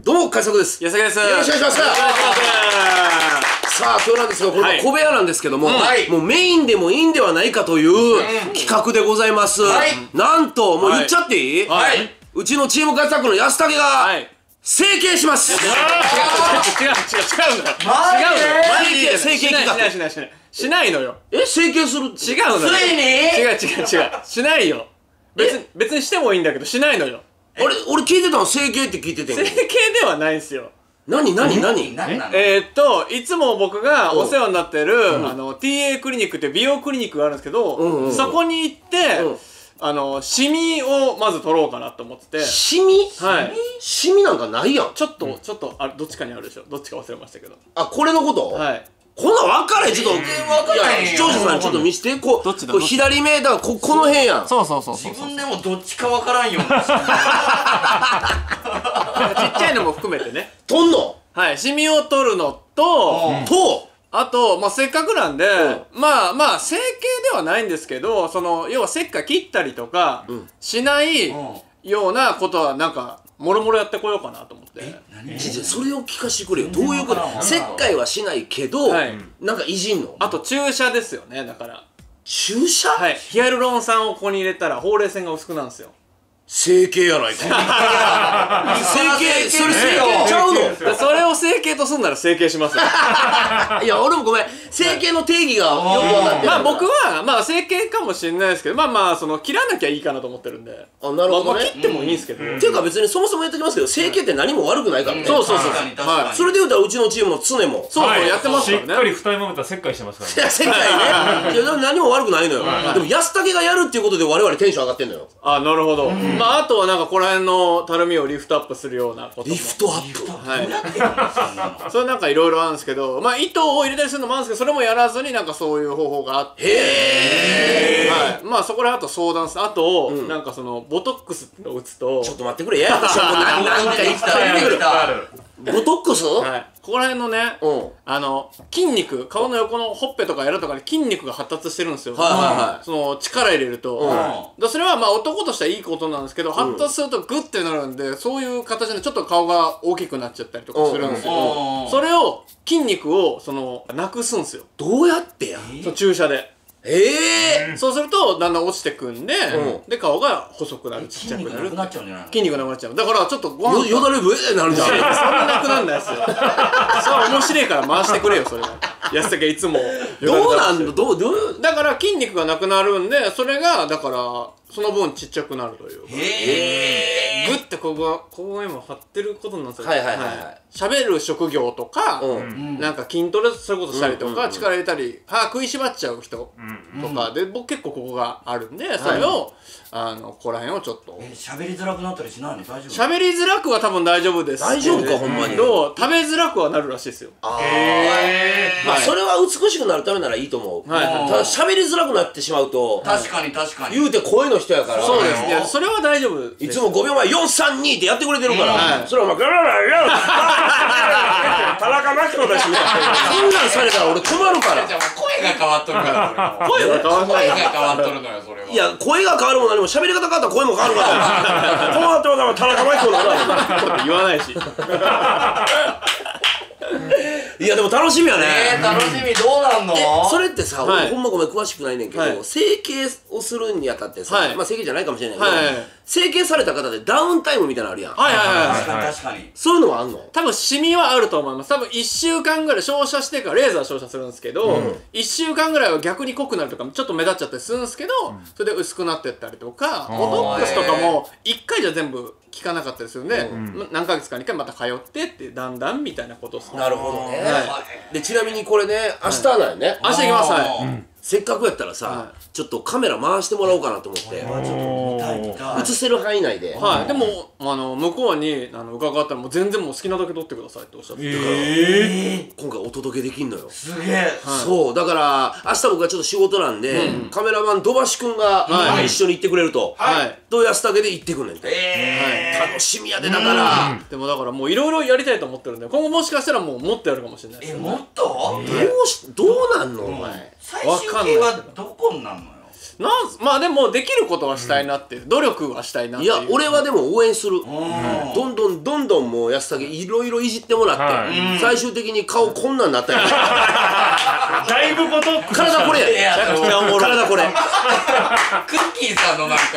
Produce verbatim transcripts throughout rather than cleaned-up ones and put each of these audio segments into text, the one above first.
どうも海賊です。 安田です。 よろしくお願いします。さあ今日なんですが、これ小部屋なんですけども、もうメインでもいいんではないかという企画でございます。なんともう言っちゃっていい？うちのチーム活躍の安武が整形します。違う違う違う違うんだよ。違うのよ。整形企画。しないしないしないしないのよ。え、整形する？違うのよ。ついに？違う違う違うしないよ。別に別にしてもいいんだけどしないのよ。俺俺聞いてたの整形って聞いててんけど。整形ではないんすよ。何何何？えーっといつも僕がお世話になってるあの ティーエー クリニックって美容クリニックがあるんですけど、そこに行ってあのシミをまず取ろうかなと思ってて。シミ？はい。シミなんかないやん。ちょっとちょっとあどっちかにあるでしょ。どっちか忘れましたけど。あ、これのこと？はい。こんなん分かれ、ちょっと、いや、視聴者さんにちょっと見せて、こう、左目、だからこ、この辺やん。そうそうそう。自分でもどっちか分からんよ。ちっちゃいのも含めてね。取んの？はい、シミを取るのと、と、あと、まあ、せっかくなんで、まあまあ、整形ではないんですけど、その、要は切開切ったりとか、しないようなことは、なんか、もろもろやってこようかなと思って。それを聞かしてくれよ。どういうこと？切開はしないけど、なんかいじんの？あと注射ですよね、だから。注射？はい。ヒアルロン酸をここに入れたらほうれい線が薄くなるんですよ。整形やないか。整形、それ整形ちゃうの？それを整形とすんなら整形しますよ。いや、俺もごめん。整形の定義がよくわかってる。まあ僕は、まあ整形かもしれないですけど、まあまあ、その、切らなきゃいいかなと思ってるんで。あ、なるほどね。切ってもいいんですけど。っていうか別にそもそもやってきますけど、整形って何も悪くないからね。そうそうそう。はい。それで言うたらうちのチームの常も。そうそう、やってますからね。しっかり二重まぶた切開してますからね。切開ね。いや、何も悪くないのよ。でも安武がやるっていうことで我々テンション上がってんのよ。あ、なるほど。まああとはなんかここら辺のたるみをリフトアップするようなことも。リフトアップ？はい。それなんかいろいろあるんですけど、まあ糸を入れたりするのもあるんですけど、それもやらずになんかそういう方法があって。へー。はい。まあそこら辺あと相談する。あと、なんかそのボトックスってのを打つと。ちょっと待ってくれ。ややこしい。なんかいっぱい出てくる。ボトックス？はい。ここら辺のね、あの、筋肉、顔の横のほっぺとかやるとかで筋肉が発達してるんですよ。はいはいはい。その、力入れると。それはまあ男としてはいいことなんですけど、発達するとグッてなるんで、そういう形でちょっと顔が大きくなっちゃったりとかするんですけど、それを、筋肉を、その、なくすんですよ。どうやってや？そう、注射で。ええ。そうするとだんだん落ちてくんで、で顔が細くなる、ちっちゃくなる。筋肉なくなっちゃうんじゃないの？筋肉なくなっちゃう。だからちょっとご飯よだれブエーなるじゃん。そんななくなんないですよ。それは面白いから回してくれよそれは。安武いつも。どうなんの？どうどう？だから筋肉がなくなるんで、それがだからその分ちっちゃくなるという。へえ。グッてここがここが今張ってることになってる。はいはいはい。喋る職業とか、なんか筋トレそういうことしたりとか、力入れたり、歯食いしばっちゃう人とかで、僕結構ここがあるんで、それをあのここら辺をちょっと。喋りづらくなったりしないの？大丈夫？喋りづらくは多分大丈夫です。大丈夫かほんまに。食べづらくはなるらしいですよ。ああ。まあそれは美しくなるためならいいと思う。ただ喋りづらくなってしまうと、確かに確かに。言うて声の人やから。そうですね。それは大丈夫。いつもごびょうまえよんさんにってやってくれてるから。それはお前ガラガラガラ。田中真紀子だしみたいな。そんなんされたら俺困るから。じゃあ声が変わっとるから。声が変わっとる。声が変わっとるのよそれは。いや声が変わるも何も喋り方変わったら声も変わるから。こうなっても田中真紀子だな。言わないし。いやでも楽しみやね。えー、楽しみ。どうなんの？それってさ、俺ほんまごめん詳しくないねんけど、整形をするにあたってさ、まあ整形じゃないかもしれないけど、整形された方でダウンタイムみたいなのあるやん。はいはいはい。確かに確かに。そういうのはあんの？多分シミはあると思います。多分いっしゅうかんぐらい照射してからレーザー照射するんですけど、いっしゅうかんぐらいは逆に濃くなるとかちょっと目立っちゃったりするんですけど、それで薄くなってったりとか、ボトックスとかもいっかいじゃ全部効かなかったりするんで、何ヶ月かにいっかいまた通ってってだんだんみたいなことですね。なるほどね。でちなみにこれね明日なんよね。明日行きます。はい。せっかくやったらさ、ちょっとカメラ回してもらおうかなと思って。映せる範囲内で。はい。でもあの向こうにあの伺ったらもう全然もう好きなだけ撮ってくださいっておっしゃってたから、今回お届けできんのよ。すげえ。そうだから明日僕はちょっと仕事なんで、カメラマン土橋くんが一緒に行ってくれると。はい。と安武で行ってくんねんて。楽しみやでだから。でもだからもういろいろやりたいと思ってるんで、今後もしかしたらもうもっとやるかもしれないです。えもっと？どうしどうなんのお前。最終形はどこになるのよ。 なんすまあでもできることはしたいなって、努力はしたいなっていう。 いや俺はでも応援する。どんどんどんどんもう安武いろいろいじってもらって最終的に顔こんなんなったよ。 だいぶこと体これや。体これ。 クッキーさんのなんか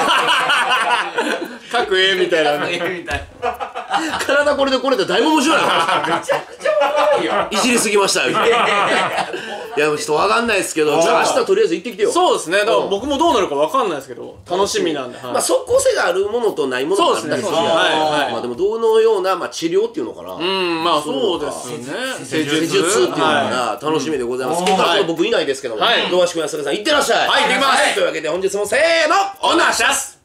各絵みたいなね。 体これでこれでだいぶ面白いな。 めちゃくちゃ面白いよ。 いじりすぎましたよ。いやちょっとわかんないですけど、じゃあ明日とりあえず行ってきてよ。 そうですね。だから僕もどうなるかわかんないですけど、楽しみなんで。 まあ即効性があるものとないものがあったりする。まあでもどのようなまあ治療っていうのかな。 うん、まあそうですね。 施術っていうのが楽しみでございます。今回は僕いないですけども、堂橋君安武さん行ってらっしゃい。 はい、行ってきます。 というわけで本日もせーの、 おなしゃす。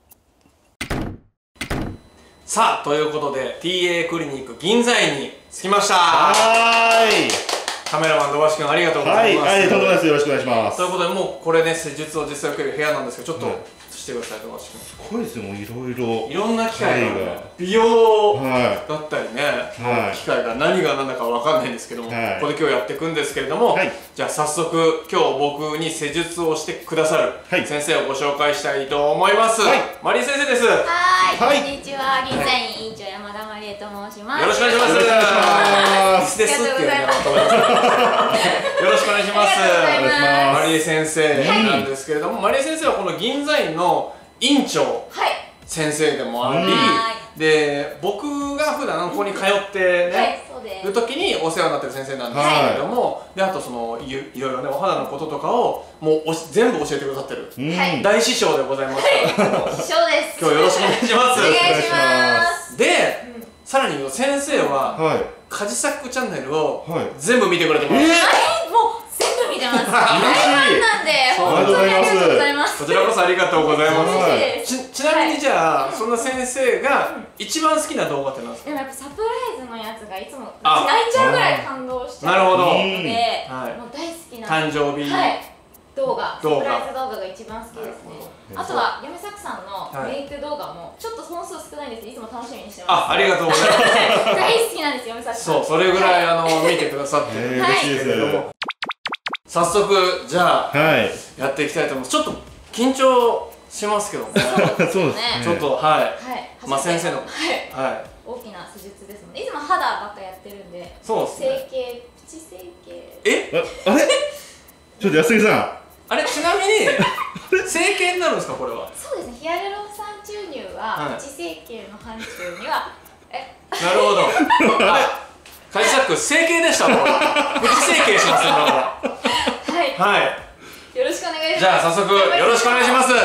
さあ、ということで ティーエー クリニック銀座院に着きました。 はーい。 カメラマン土橋君ありがとうございます。 はい、はい、とんでもないです。よろしくお願いします。 ということでもうこれね施術を実際受ける部屋なんですけど、ちょっと映してください土橋君。 すごいですよ、もういろいろいろんな機械が美容はだったりね、 はい機械が何が何だかわかんないんですけども、 はいここで今日やっていくんですけれども、 はいじゃあ早速今日僕に施術をしてくださるはい先生をご紹介したいと思います。 はいマリー先生です。よははいい、こんにちは、銀座院院長山田まりえと申します。 ろしくお願いします。 よろしくお願いしますですっていうのがと思います。よろしくお願いします。 ありがとうございますマリー先生なんですけれども、マリー先生はこの銀座院の院長はい、 先生でもあり、 うんで僕が普段ここに通ってね、 はい、そうです。 る時にお世話になってる先生なんですけれども、であとそのいいろいろねお肌のこととかをもうおし全部教えてくださってるうんはい大師匠でございますから、 師匠です。 今日よろしくお願いします。 お願いします。 で、さらに言うと先生ははいカジサックチャンネルをはい全部見てくれてます。 はい、もう全部見てます。大ファンなんで、本当にありがとうございます。 こちらこそありがとうございます。 はい嬉しいです。 ちちなみにじゃあそんな先生が一番好きな動画って何ですか？ でもやっぱサプライズのやつがいつもあ泣いちゃうぐらい感動しちゃうなるほどので、 はいもう大好きな誕生日、 はい動画、サプ動画ライズ動画が一番好きですね。あとは嫁作さんのメイク動画もちょっと本数少ないんですけどいつも楽しみにしてます。 あ、ありがとうございます。 大好きなんです嫁作さん。 そう、それぐらい、 はあの見てくださってるんですえー嬉しいですけれども、早速じゃあはいやっていきたいと思います。ちょっと緊張しますけどね。 そうですねちょっとはい、 はい。 まあ先生のはい。 はい、 大きな施術ですので、いつも肌ばっかやってるんで、 そうですね。 整形、プチ整形。 え、 ああれちょっと安杉さあれちなみに整形になるんですかこれは？ そうですね。ヒアルロン酸注入はいはプチ整形の範疇には、え、 なるほど。あ、カジサック整形でしたもん。プチ整形します今かはい。 ら。はい。 よろしくお願いします。 じゃあ早速よろしくお願いします。 はん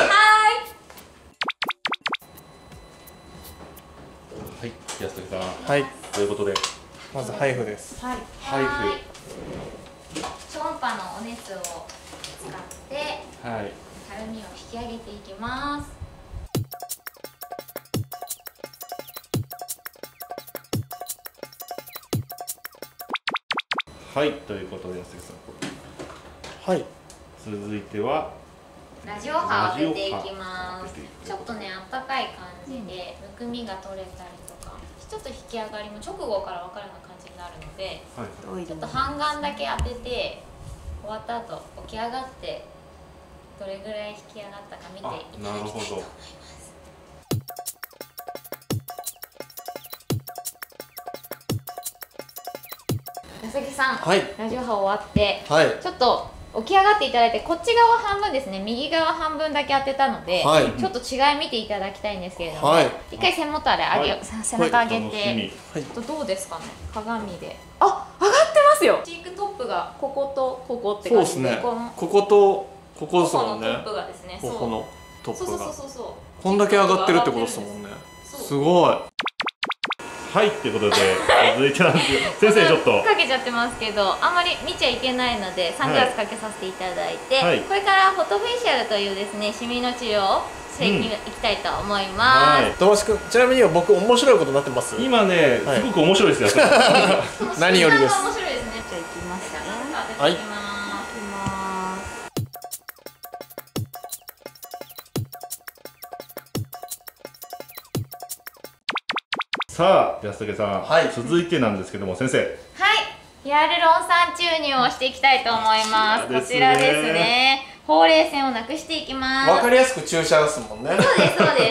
はい安杉さんはい。 ということでまずハイフです。 ーい。はい。 ハイフはーい。超音波のお熱を使ってはいたるみを引き上げていきます。 はいということで安杉さんはい。 続いてはラジオ波を当てていきますラジオ波を当てていくちょっとねあったかい感じでむくみが取れたりとかちょっと引き上がりも直後から分かるような感じになるのではいちょっと半眼だけ当てて終わった後起き上がってどれぐらい引き上がったか見ていただきたいと思います矢崎さん、 はいラジオ波終わってはい。 ちょっと起き上がっていただいてこっち側半分ですね右側半分だけ当てたので、 はいちょっと違い見ていただきたいんですけれども、 はい一回背もたれ上げ、 はいさ背中上げ楽して、 みちょっとどうですかね鏡であ上がってますよチークトップがこことここって感じでそうですね。 このこことここですもんねここのトッ。プがですねそうここのトッそうそうプがそうそうそうこんだけ上がってるってことですもんね。 そうすごい。 はいってことで続いてなんですけど先生ちょっとかけちゃってますけどあんまり見ちゃいけないのでサングラスかけさせていただいて、 はいこれからフォトフェイシャルというですねシミの治療をしていきたいと思います、 はい土橋君、ちなみに僕面白いことになってます。 今ねはいすごく面白いですよ安杉さん何よりです面白いですね。じゃあ行きましたね。 はい当てていきます。いきます。 さあ安武さん、 はい続いてなんですけども先生はい。ヒアルロン酸注入をしていきたいと思います。ここちらですねちらですね。 ほうれい線をなくしていきます。 わかりやすく注射ですもんね。 そうですそうです。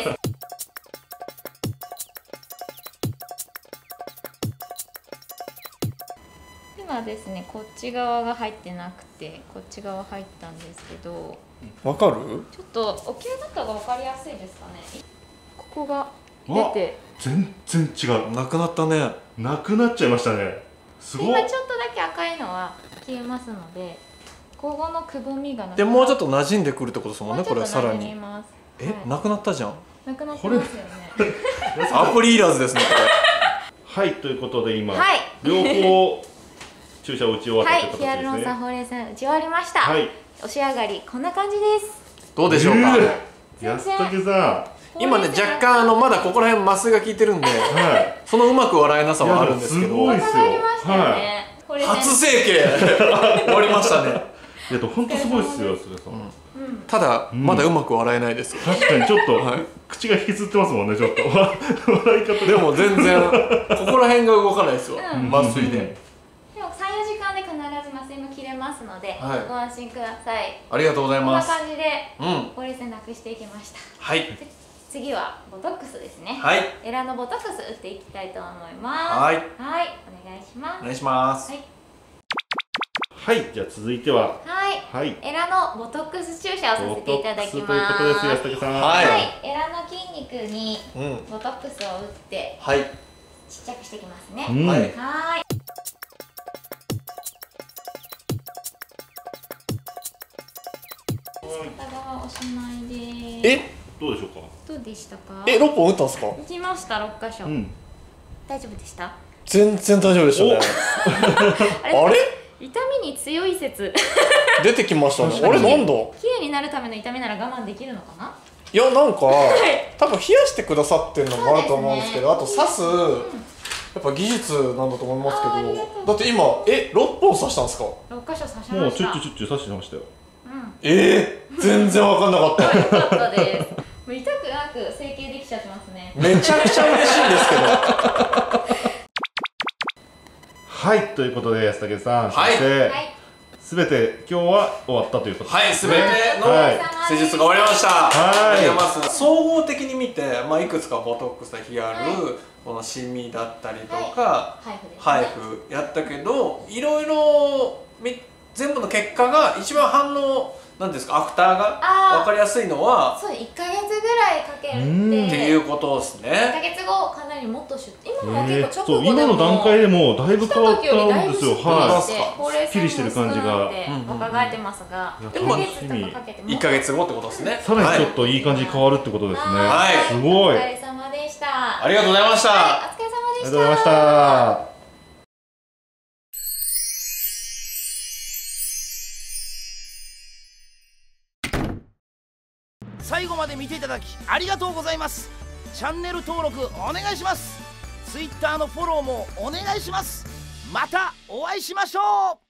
今ですね、こっち側が入ってなくてこっち側入ったんですけど、 わかる？ ちょっと起き上がった方がわかりやすいですかね。ここが出て全然違う。 なくなったね。 なくなっちゃいましたね。すごい。 今ちょっとだけ赤いのは消えますので、ここのくぼみがなくなでもうちょっと馴染んでくるってことですもんね、これさらに。え、 はい、 なくなったじゃん。 なくなってますよね。 アプリいらずですね、こはい、ということで今、 はい、 両方注射を打ち終わったはい、 って形ですね。 ヒアルロン酸、ほうれい線打ち終わりました。 はい。 お仕上がりこんな感じです。 れ。どうでしょうか。 えー、安武さ今ね、若干あのまだここら辺麻酔が効いてるんで、 ん。はい。 そのうまく笑えなさはあるんですけど。 いやでもすごいっすよわかりましたよね。ほうれい線初整形終わりましたね。 いや、本当すごいっすよ、安武さん。 ただ、まだうまく笑えないですよ。 確かにちょっと、 はい口が引きつってますもんね、ちょっと。笑い方でも全然ここら辺が動かないですよ、 うん麻酔で。 でもさん、よじかんで必ず麻酔も切れますので、 はいご安心ください。 ありがとうございこんなます。 感じでうんほうれい線なくしていきました。 はいで次はボトックスですね。 はいエラのボトックス打っていきたいと思います。 はいはい、お願いします。 お願いします。 はい、 はい、じゃあ続いては、 はい、 はい。 エラのボトックス注射をさせていただきます。 ボトックスということです、安武さん。 はいはい、エラの筋肉にうんボトックスを打ってはいちっちゃくしていきますね。 うん。 はいはい。片側おしまいです。 えどうでしょうか。 どうでしたか？ えろっぽん打ったんですか？ 打ちましたろっかしょ。 うん。 大丈夫でした？ 全然大丈夫でしたね。 あれ？ あれ痛みに強い説。 出てきましたね。 確かにあれなんだ？ 綺麗になるための痛みなら我慢できるのかな？ いやなんか多分冷やしてくださってるのもあると思うんですけど、あと刺すやっぱ技術なんだと思いますあーありがとうけど、だって今えろっぽん刺したんですか？ ろっかしょ刺しもうました。 チュッチュチュッチュ刺してましたよ。 うん。 えー、全然わかんなかった。 よかったです。もう痛くなく整形できちゃってますね。 めちゃくちゃ嬉しいんですけど。 はい、ということで安武さん、 はいそしてはい。 すべて今日は終わったということはい、すべてのはい施術が終わりました。 はいありがとうございます。総合的に見て、まあいくつかボトックスやヒアル、 はいこのシミだったりとか、 配布ですね。 ハイフやったけど、いろいろみ全部の結果が一番反応なんですか、アフターがあー分かりやすいのはそう、いっかげつぐらいかけるうんって。 っていうことですいっかね。 げつごかなりもっとシュッ今のはえーそう結構直後でも今の段階でもだいぶ来た変わっ時よりだたんですよ。 いぶシュッとはしてほうれい線も薄くなって若返ってますが、 うんいっかげつとかかけてもいっかげつごってことですね。 い。さらにちょっといい感じに変わるってことですね。 はいすごい。 お疲ありれ様でした。 ありがとうございました。 はい、お疲れ様でした。 がとうございました。 最後まで見ていただきありがとうございます。チャンネル登録お願いします。 ツイッター のフォローもお願いします。またお会いしましょう。